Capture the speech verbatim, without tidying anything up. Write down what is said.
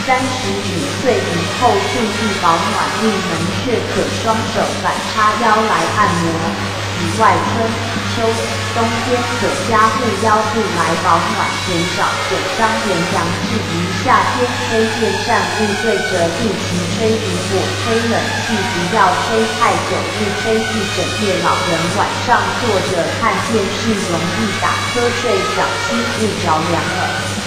三十五岁以后注意保暖，入门却可双手反叉腰来按摩。此外，春秋冬天可加护腰部来保暖，减少损伤元阳气于夏天吹电扇物对着肚脐吹，如果吹冷气不要吹太久，日吹一整夜，老人晚上坐着看电视容易打瞌睡，小心误着凉了。